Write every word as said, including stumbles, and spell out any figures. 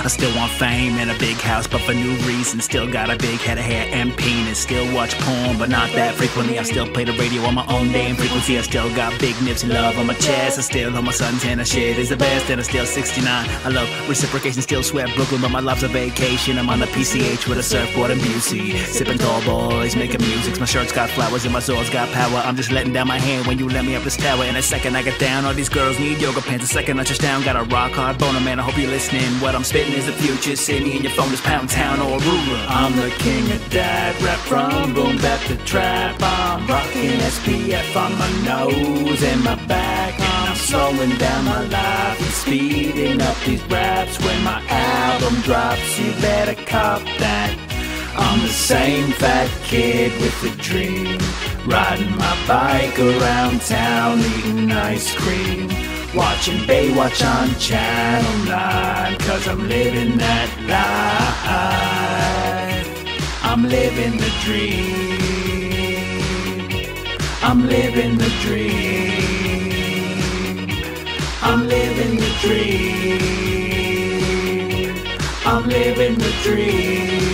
I still want fame and a big house, but for new reasons. Still got a big head of hair and penis. Still watch porn, but not that frequently. I still play the radio on my own damn frequency. I still got big nips and love on my chest. I still on my suntan, shit is the best. And I'm still sixty-nine. I love reciprocation, still sweat Brooklyn, but my life's a vacation. I'm on the P C H with a surfboard and Busey, sipping tall boys, making music. My shirt's got flowers and my sword's got power. I'm just letting down my hand when you let me up this tower. In a second I get down, all these girls need yoga pants. A second I just down, got a rock hard boner, man. I hope you're listening. What I'm spitting is the future. See me in your phone is Pound Town or Aruba. I'm the king of dad, rap from boom bap to trap. I'm rocking S P F on my nose and my back. I'm slowing down my life and speeding up these raps. When my album drops, you better cop that. I'm the same fat kid with a dream, riding my bike around town, eating ice cream, watching Baywatch on Channel nine. Cause I'm living that life, I'm living the dream, I'm living the dream, I'm living the dream, I'm living the dream.